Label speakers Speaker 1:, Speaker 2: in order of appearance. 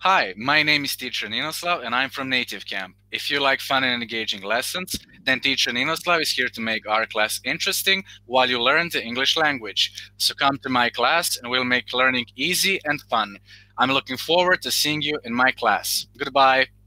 Speaker 1: Hi, my name is Teacher Ninoslav and I'm from Native Camp. If you like fun and engaging lessons, then Teacher Ninoslav is here to make our class interesting while you learn the English language. So come to my class and we'll make learning easy and fun. I'm looking forward to seeing you in my class. Goodbye.